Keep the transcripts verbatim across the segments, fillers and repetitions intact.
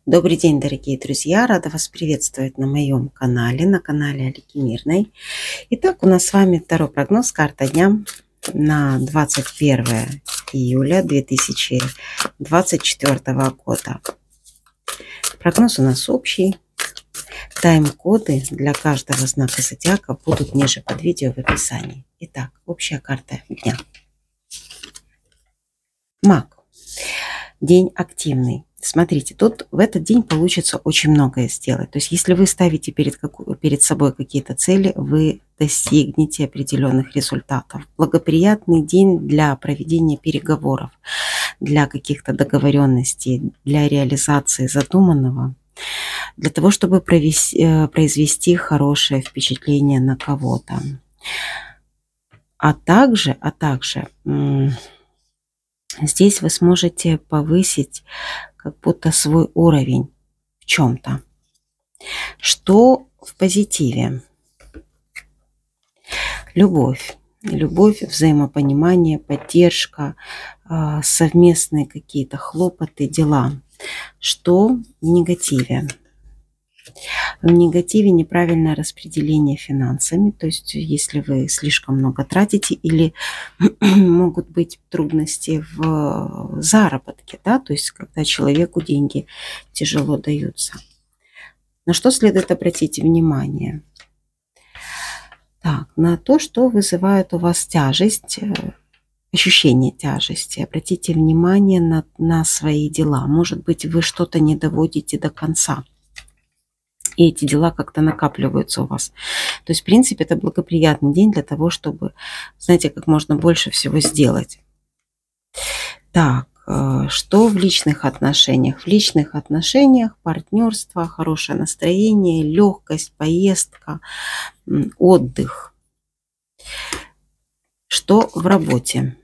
Добрый день, дорогие друзья! Рада вас приветствовать на моем канале, на канале Алики Мирной. Итак, у нас с вами второй прогноз, карта дня на двадцать первое июля две тысячи двадцать четвёртого года. Прогноз у нас общий. Тайм-коды для каждого знака зодиака будут ниже под видео в описании. Итак, общая карта дня. Маг. День активный. Смотрите, тут в этот день получится очень многое сделать. То есть, если вы ставите перед, перед собой какие-то цели, вы достигнете определенных результатов. Благоприятный день для проведения переговоров, для каких-то договоренностей, для реализации задуманного, для того, чтобы провести, произвести хорошее впечатление на кого-то. А также, а также здесь вы сможете повысить как будто свой уровень в чем-то. Что в позитиве? Любовь. Любовь, взаимопонимание, поддержка, совместные какие-то хлопоты, дела. Что в негативе? В негативе неправильное распределение финансами, то есть если вы слишком много тратите или могут быть трудности в заработке, да, то есть когда человеку деньги тяжело даются. На что следует обратить внимание? Так, на то, что вызывает у вас тяжесть, ощущение тяжести. Обратите внимание на, на свои дела. Может быть, вы что-то не доводите до конца. И эти дела как-то накапливаются у вас. То есть, в принципе, это благоприятный день для того, чтобы, знаете, как можно больше всего сделать. Так, что в личных отношениях? В личных отношениях партнерство, хорошее настроение, легкость, поездка, отдых. Что в работе?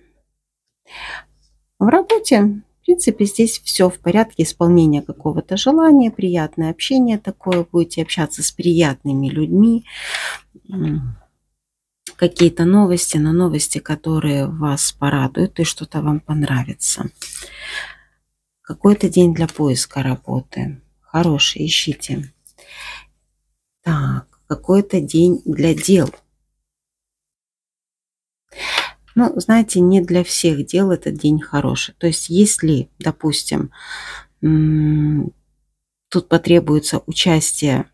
В работе... В принципе, здесь все в порядке, исполнение какого-то желания, приятное общение такое, будете общаться с приятными людьми, какие-то новости, на новости, которые вас порадуют и что-то вам понравится. Какой-то день для поиска работы, хороший, ищите. Так, какой-то день для дел. Ну, знаете, не для всех дел этот день хороший. То есть, если, допустим, тут потребуется участие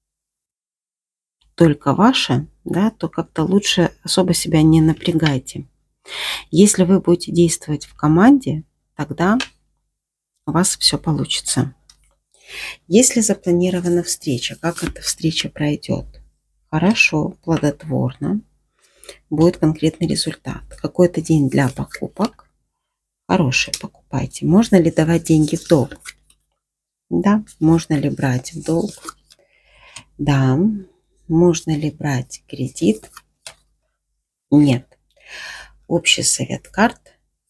только ваше, да, то как-то лучше особо себя не напрягайте. Если вы будете действовать в команде, тогда у вас все получится. Если запланирована встреча, как эта встреча пройдет? Хорошо, плодотворно. Будет конкретный результат. Какой-то день для покупок. Хорошие покупайте. Можно ли давать деньги в долг? Да. Можно ли брать в долг? Да. Можно ли брать кредит? Нет. Общий совет карт.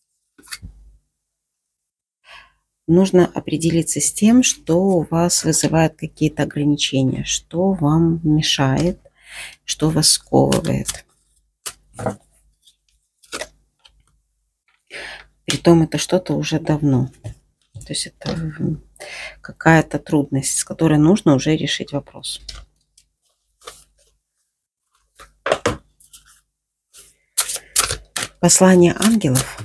Нужно определиться с тем, что у вас вызывает какие-то ограничения, что вам мешает, что вас сковывает. Притом это что-то уже давно. То есть это какая-то трудность, с которой нужно уже решить вопрос. Послание ангелов.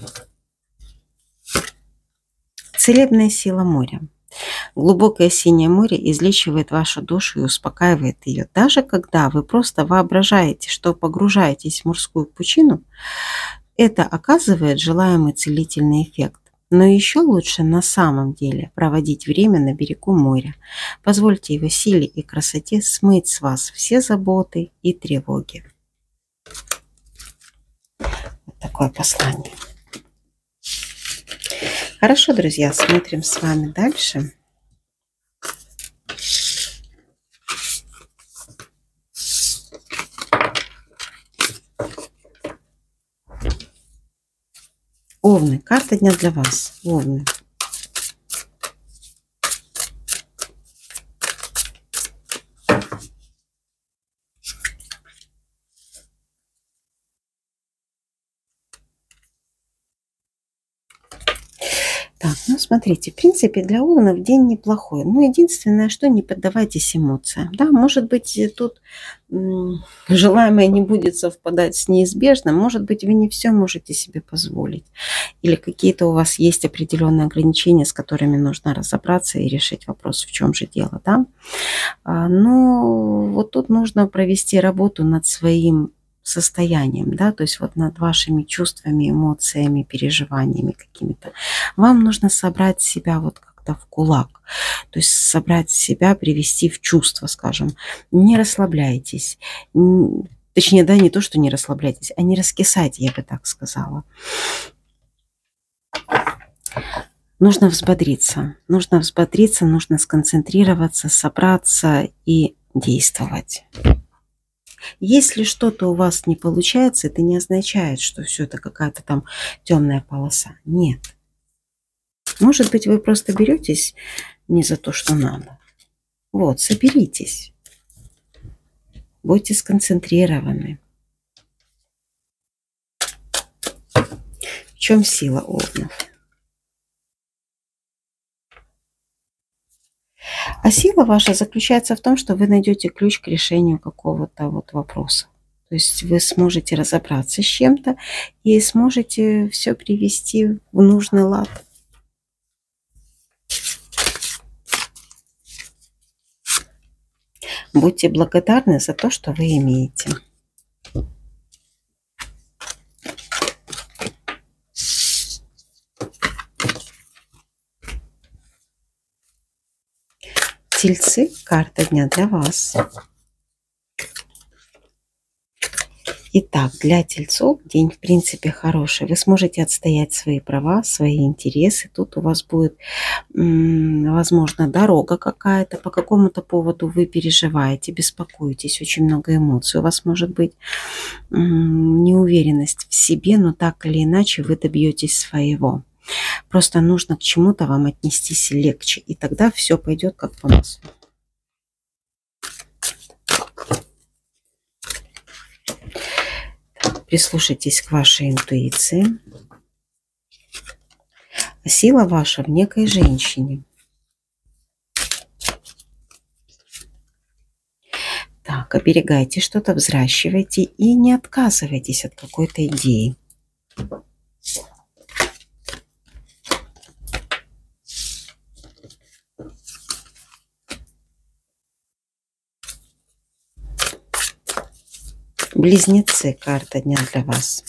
Целебная сила моря. Глубокое синее море излечивает вашу душу и успокаивает ее. Даже когда вы просто воображаете, что погружаетесь в морскую пучину, это оказывает желаемый целительный эффект. Но еще лучше на самом деле проводить время на берегу моря. Позвольте его силе и красоте смыть с вас все заботы и тревоги. Вот такое послание. Хорошо, друзья, смотрим с вами дальше. Овны. Карта дня для вас. Овны. Так, ну смотрите, в принципе, для Овнов день неплохой. Но единственное, что не поддавайтесь эмоциям. Да, может быть, тут м, желаемое не будет совпадать с неизбежным. Может быть, вы не все можете себе позволить. Или какие-то у вас есть определенные ограничения, с которыми нужно разобраться и решить вопрос, в чем же дело. Да? А, но вот тут нужно провести работу над своим состоянием, да, то есть вот над вашими чувствами, эмоциями, переживаниями какими-то. Вам нужно собрать себя вот как-то в кулак, то есть собрать себя, привести в чувство, скажем. Не расслабляйтесь, Н- точнее, да, не то, что не расслабляйтесь, а не раскисайте, я бы так сказала. Нужно взбодриться, нужно взбодриться, нужно сконцентрироваться, собраться и действовать. Если что-то у вас не получается, это не означает, что все это какая-то там темная полоса. Нет. Может быть, вы просто беретесь не за то, что надо. Вот, соберитесь. Будьте сконцентрированы. В чем сила Овнов? А сила ваша заключается в том, что вы найдете ключ к решению какого-то вот вопроса. То есть вы сможете разобраться с чем-то и сможете все привести в нужный лад. Будьте благодарны за то, что вы имеете. Тельцы, карта дня для вас. Итак, для тельцов день в принципе хороший. Вы сможете отстоять свои права, свои интересы. Тут у вас будет, возможно, дорога какая-то. По какому-то поводу вы переживаете, беспокоитесь. Очень много эмоций. У вас может быть неуверенность в себе, но так или иначе вы добьетесь своего. Просто нужно к чему-то вам отнестись легче. И тогда все пойдет как по маслу. Прислушайтесь к вашей интуиции. Сила ваша в некой женщине. Так, оберегайте что-то, взращивайте и не отказывайтесь от какой-то идеи. Близнецы, карта дня для вас.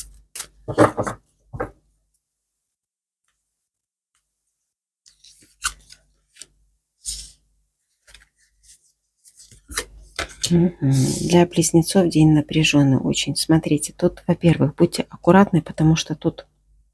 Угу. Для близнецов день напряженный очень. Смотрите, тут, во-первых, будьте аккуратны, потому что тут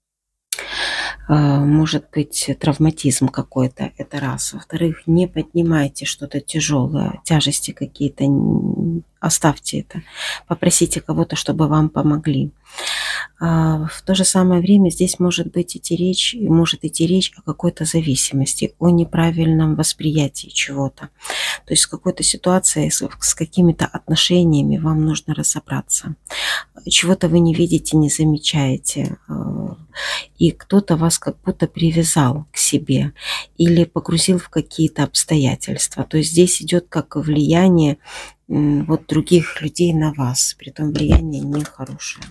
может быть травматизм какой-то, это раз. Во-вторых, не поднимайте что-то тяжелое, тяжести какие-то, оставьте это. Попросите кого-то, чтобы вам помогли. В то же самое время здесь может быть идти речь, может идти речь о какой-то зависимости, о неправильном восприятии чего-то. То есть с какой-то ситуацией, с какими-то отношениями вам нужно разобраться. Чего-то вы не видите, не замечаете. И кто-то вас как будто привязал к себе или погрузил в какие-то обстоятельства. То есть здесь идет как влияние вот других людей на вас, притом влияние нехорошее.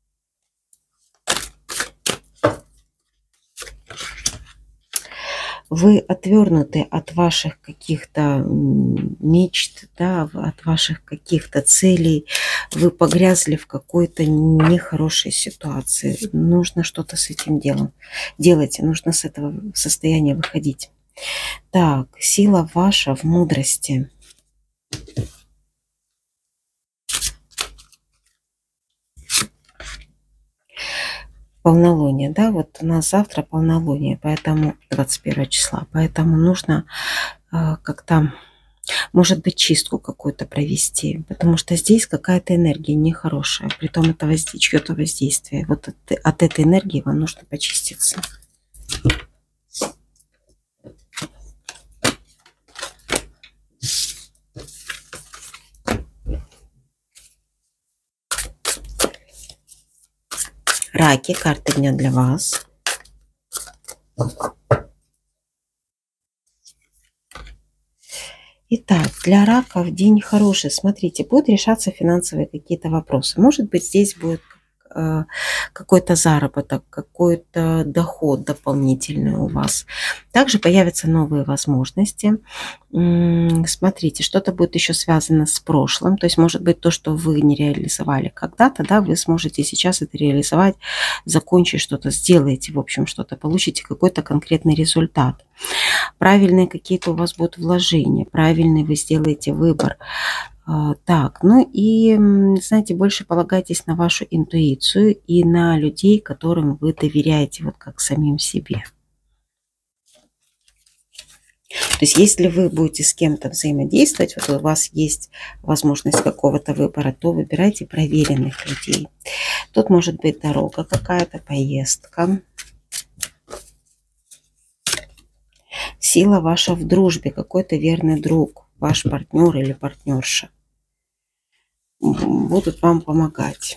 Вы отвернуты от ваших каких-то мечт, да, от ваших каких-то целей. Вы погрязли в какой-то нехорошей ситуации. Нужно что-то с этим делом делать. Нужно с этого состояния выходить. Так, сила ваша в мудрости. Полнолуние, да, вот у нас завтра полнолуние, поэтому двадцать первого числа, поэтому нужно э, как-то, может быть, чистку какую-то провести, потому что здесь какая-то энергия нехорошая, притом это воздействие, чье-то воздействие. Вот от, от этой энергии вам нужно почиститься. Раки, карта дня для вас. Итак, для раков день хороший. Смотрите, будут решаться финансовые какие-то вопросы. Может быть, здесь будет э, какой-то заработок, какой-то доход дополнительный у вас. Также появятся новые возможности. М, Смотрите, что-то будет еще связано с прошлым. То есть, может быть, то, что вы не реализовали когда-то, да, вы сможете сейчас это реализовать, закончить что-то, сделаете, в общем, что-то, получите какой-то конкретный результат. Правильные какие-то у вас будут вложения, правильный вы сделаете выбор. А, Так, ну и, м, знаете, больше полагайтесь на вашу интуицию и на людей, которым вы доверяете, вот как самим себе. То есть если вы будете с кем-то взаимодействовать, вот у вас есть возможность какого-то выбора, то выбирайте проверенных людей. Тут может быть дорога какая-то, поездка. Сила ваша в дружбе, какой-то верный друг, ваш партнер или партнерша будут вам помогать.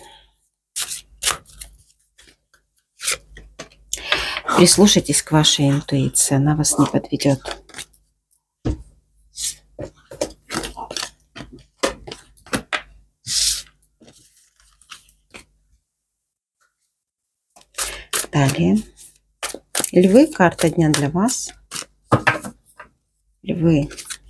Прислушайтесь к вашей интуиции, она вас не подведет. Далее. Львы, карта дня для вас. Львы.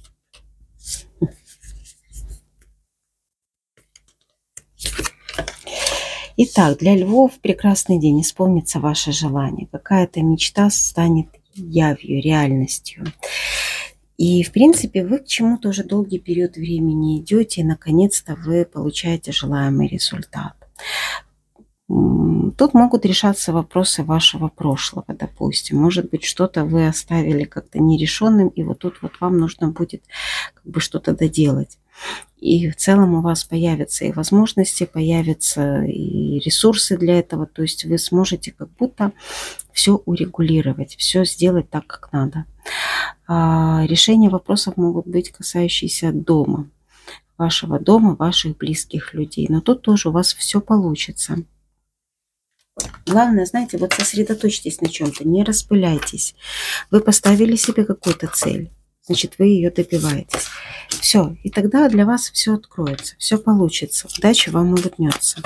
Итак, для львов прекрасный день, исполнится ваше желание. Какая-то мечта станет явью, реальностью. И, в принципе, вы к чему-то уже долгий период времени идете, и, наконец-то, вы получаете желаемый результат. Тут могут решаться вопросы вашего прошлого, допустим. Может быть, что-то вы оставили как-то нерешенным, и вот тут вот вам нужно будет как бы что-то доделать. И в целом у вас появятся и возможности, появятся и ресурсы для этого. То есть вы сможете как будто все урегулировать, все сделать так, как надо. А решения вопросов могут быть касающиеся дома, вашего дома, ваших близких людей. Но тут тоже у вас все получится. Главное, знаете, вот сосредоточьтесь на чем-то, не распыляйтесь. Вы поставили себе какую-то цель, значит, вы ее добиваетесь. Все, и тогда для вас все откроется, все получится. Удача вам улыбнется.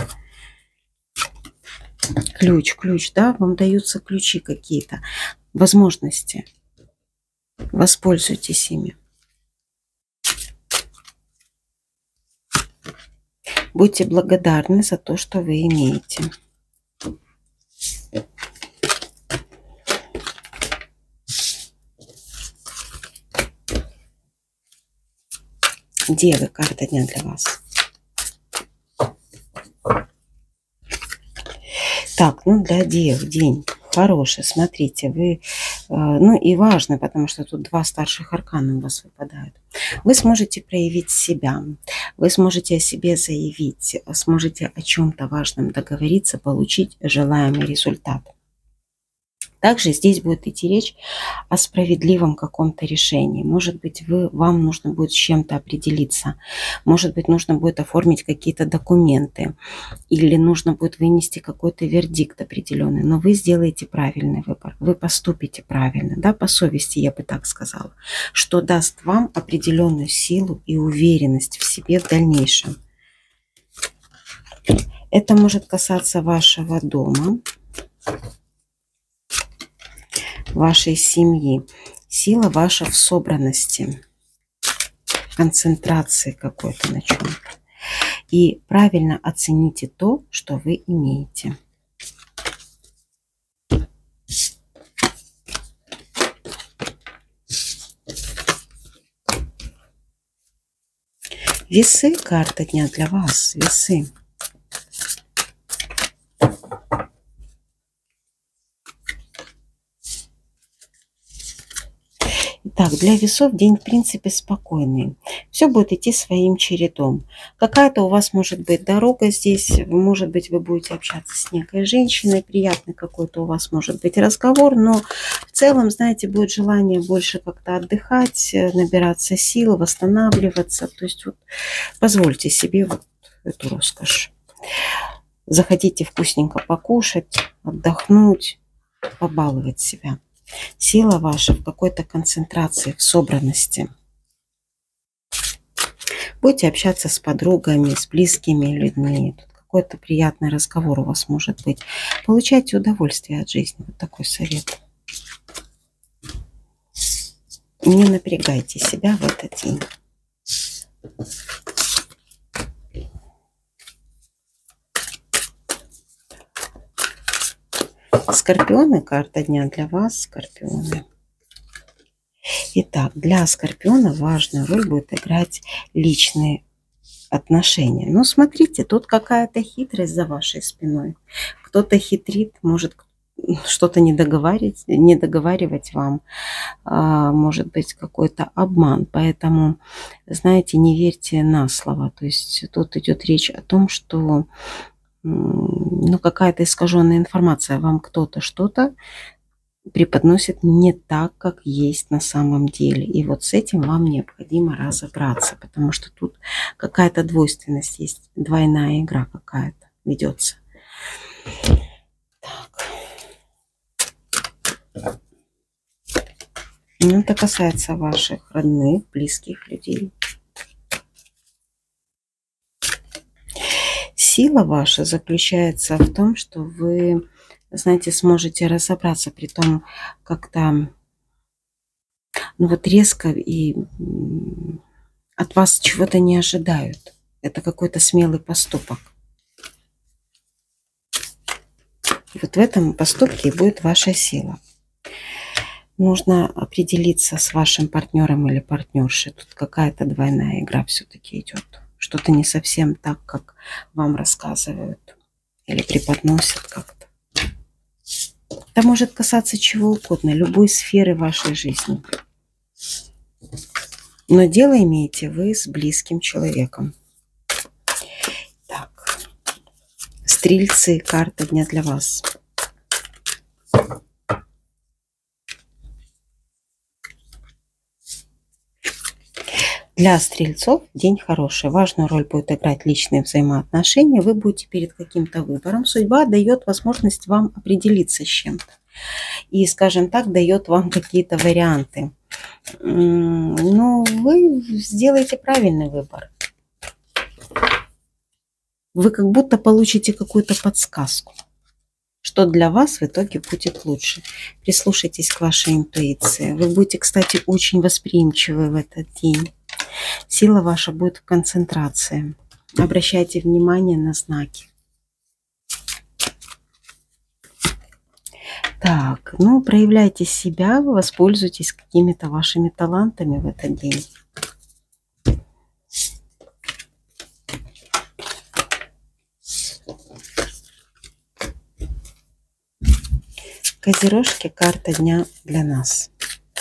Ключ, ключ, да, вам даются ключи какие-то, возможности. Воспользуйтесь ими. Будьте благодарны за то, что вы имеете. Девы, карта дня для вас. Так, ну для дев день хороший. Смотрите, вы, э, ну и важно, потому что тут два старших аркана у вас выпадают. Вы сможете проявить себя, вы сможете о себе заявить, сможете о чем-то важном договориться, получить желаемый результат. Также здесь будет идти речь о справедливом каком-то решении. Может быть, вы, вам нужно будет с чем-то определиться. Может быть, нужно будет оформить какие-то документы. Или нужно будет вынести какой-то вердикт определенный. Но вы сделаете правильный выбор. Вы поступите правильно. Да, по совести, я бы так сказала. Что даст вам определенную силу и уверенность в себе в дальнейшем. Это может касаться вашего дома, вашей семьи. Сила ваша в собранности, концентрации какой-то на чем-то. И правильно оцените то, что вы имеете. Весы, карта дня для вас. Весы. Так, для весов день, в принципе, спокойный. Все будет идти своим чередом. Какая-то у вас может быть дорога здесь. Может быть, вы будете общаться с некой женщиной. Приятный какой-то у вас может быть разговор. Но в целом, знаете, будет желание больше как-то отдыхать, набираться сил, восстанавливаться. То есть вот позвольте себе вот эту роскошь. Захотите вкусненько покушать, отдохнуть, побаловать себя. Сила ваша в какой-то концентрации, в собранности. Будете общаться с подругами, с близкими людьми. Тут какой-то приятный разговор у вас может быть. Получайте удовольствие от жизни. Вот такой совет. Не напрягайте себя в этот день. Скорпионы, карта дня для вас, скорпионы. Итак, для скорпиона важную роль будет играть личные отношения. Но смотрите, тут какая-то хитрость за вашей спиной. Кто-то хитрит, может что-то не договаривать, не договаривать вам, а, может быть какой-то обман. Поэтому, знаете, не верьте на слово. То есть тут идет речь о том, что ну, какая-то искаженная информация, вам кто-то что-то преподносит не так, как есть на самом деле. И вот с этим вам необходимо разобраться, потому что тут какая-то двойственность есть, двойная игра какая-то ведется. Так. Ну, это касается ваших родных, близких людей. Сила ваша заключается в том, что вы, знаете, сможете разобраться, при том как-то, ну вот резко и от вас чего-то не ожидают. Это какой-то смелый поступок. И вот в этом поступке и будет ваша сила. Нужно определиться с вашим партнером или партнершей. Тут какая-то двойная игра все-таки идет. Что-то не совсем так, как вам рассказывают или преподносят как-то. Это может касаться чего угодно, любой сферы вашей жизни. Но дело имеете вы с близким человеком. Так. Стрельцы, карта дня для вас. Для стрельцов день хороший. Важную роль будет играть личные взаимоотношения. Вы будете перед каким-то выбором. Судьба дает возможность вам определиться с чем-то. И, скажем так, дает вам какие-то варианты. Но вы сделаете правильный выбор. Вы как будто получите какую-то подсказку, что для вас в итоге будет лучше. Прислушайтесь к вашей интуиции. Вы будете, кстати, очень восприимчивы в этот день. Сила ваша будет в концентрации. Обращайте внимание на знаки. Так, ну, проявляйте себя, воспользуйтесь какими-то вашими талантами в этот день. Козерожки, карта дня для нас.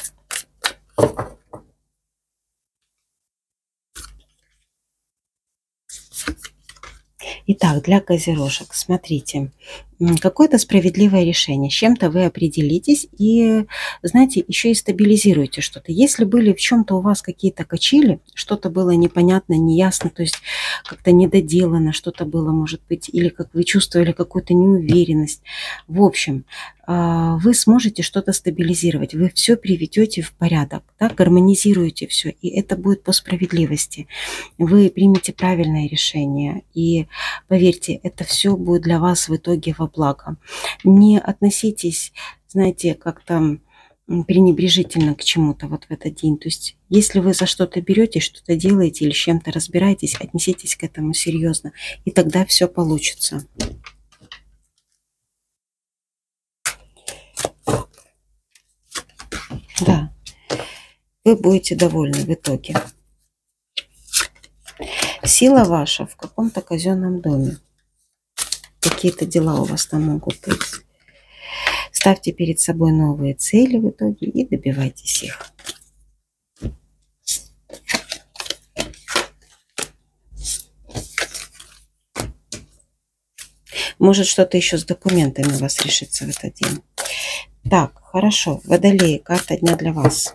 Итак, для козерожек, смотрите, какое-то справедливое решение. С чем-то вы определитесь и, знаете, еще и стабилизируете что-то. Если были в чем-то у вас какие-то качели, что-то было непонятно, неясно, то есть как-то недоделано, что-то было, может быть, или как вы чувствовали какую-то неуверенность. В общем, вы сможете что-то стабилизировать, вы все приведете в порядок, да, гармонизируете все, и это будет по справедливости. Вы примете правильное решение, и поверьте, это все будет для вас в итоге во благо. Не относитесь, знаете, как-то пренебрежительно к чему-то вот в этот день. То есть, если вы за что-то берете, что-то делаете или с чем-то разбираетесь, отнеситесь к этому серьезно, и тогда все получится. Да, вы будете довольны в итоге. Сила ваша в каком-то казенном доме. Какие-то дела у вас там могут быть. Ставьте перед собой новые цели в итоге и добивайтесь их. Может, что-то еще с документами у вас решится в этот день. Так, хорошо. Водолеи, карта дня для вас.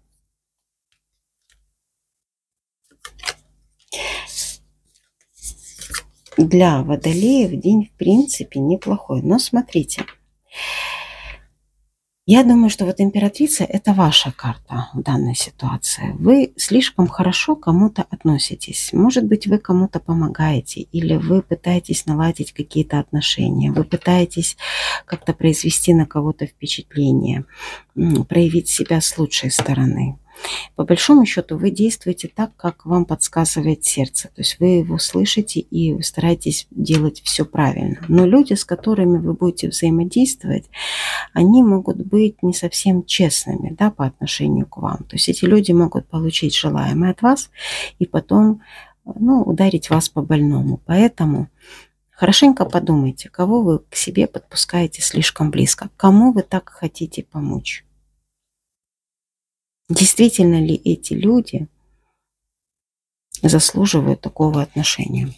Для водолеев день в принципе неплохой. Но смотрите, Я думаю, что вот императрица – это ваша карта в данной ситуации. Вы слишком хорошо к кому-то относитесь. Может быть, вы кому-то помогаете, или вы пытаетесь наладить какие-то отношения, вы пытаетесь как-то произвести на кого-то впечатление, проявить себя с лучшей стороны. По большому счету вы действуете так, как вам подсказывает сердце. То есть вы его слышите и вы стараетесь делать все правильно. Но люди, с которыми вы будете взаимодействовать, они могут быть не совсем честными, да, по отношению к вам. То есть эти люди могут получить желаемое от вас и потом, ну, ударить вас по больному. Поэтому хорошенько подумайте, кого вы к себе подпускаете слишком близко, кому вы так хотите помочь. Действительно ли эти люди заслуживают такого отношения?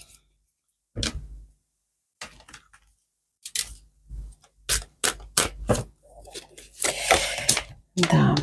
Да.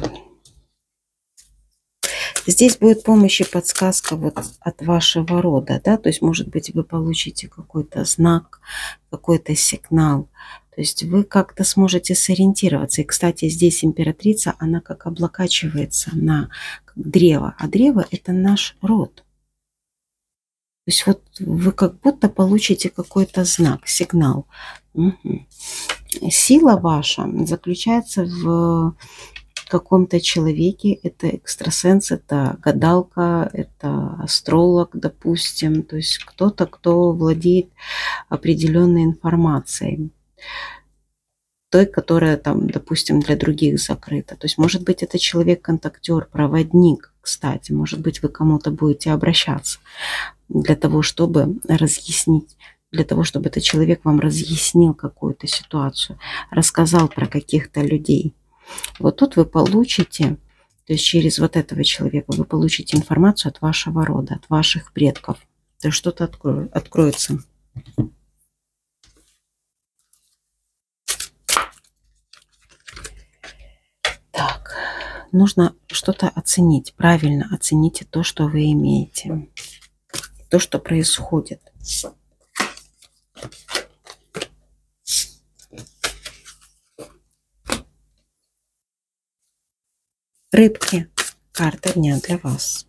Здесь будет помощь и подсказка вот от вашего рода, да, то есть, может быть, вы получите какой-то знак, какой-то сигнал, то есть вы как-то сможете сориентироваться. И, кстати, здесь императрица, она как облокачивается на древо, а древо – это наш род. То есть вот вы как будто получите какой-то знак, сигнал. Угу. Сила ваша заключается в каком-то человеке. Это экстрасенс, это гадалка, это астролог, допустим. То есть кто-то, кто владеет определенной информацией. Той, которая там, допустим, для других закрыта. То есть, может быть, это человек-контактер, проводник, кстати. Может быть, вы к кому-то будете обращаться для того, чтобы разъяснить, для того, чтобы этот человек вам разъяснил какую-то ситуацию, рассказал про каких-то людей. Вот тут вы получите, то есть через вот этого человека вы получите информацию от вашего рода, от ваших предков. То есть что-то откро... откроется. Так, нужно что-то оценить, правильно оцените то, что вы имеете, то, что происходит. Рыбки. Карта дня для вас.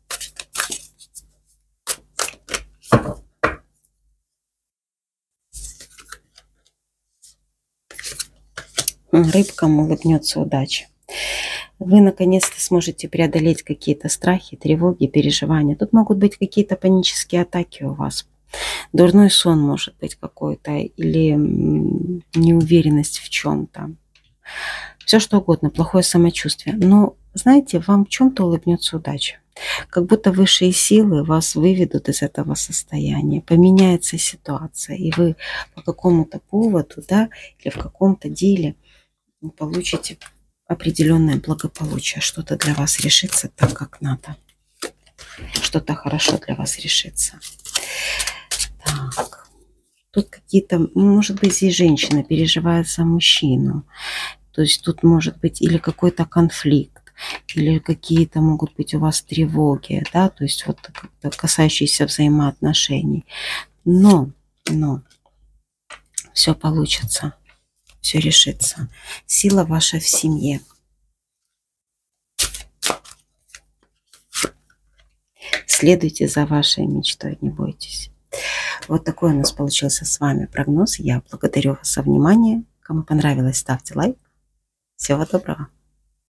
Рыбкам улыбнется удача. Вы наконец-то сможете преодолеть какие-то страхи, тревоги, переживания. Тут могут быть какие-то панические атаки у вас. Дурной сон может быть какой-то или неуверенность в чем-то. Все что угодно, плохое самочувствие. Но, знаете, вам в чем-то улыбнется удача. Как будто высшие силы вас выведут из этого состояния, поменяется ситуация, и вы по какому-то поводу, да, или в каком-то деле получите определенное благополучие. Что-то для вас решится так, как надо. Что-то хорошо для вас решится. Так. Тут какие-то, может быть, здесь женщина переживает за мужчину. То есть тут может быть или какой-то конфликт, или какие-то могут быть у вас тревоги, да, то есть вот касающиеся взаимоотношений. Но, но все получится, все решится. Сила ваша в семье. Следуйте за вашей мечтой, не бойтесь. Вот такой у нас получился с вами прогноз. Я благодарю вас за внимание. Кому понравилось, ставьте лайк. Всего доброго.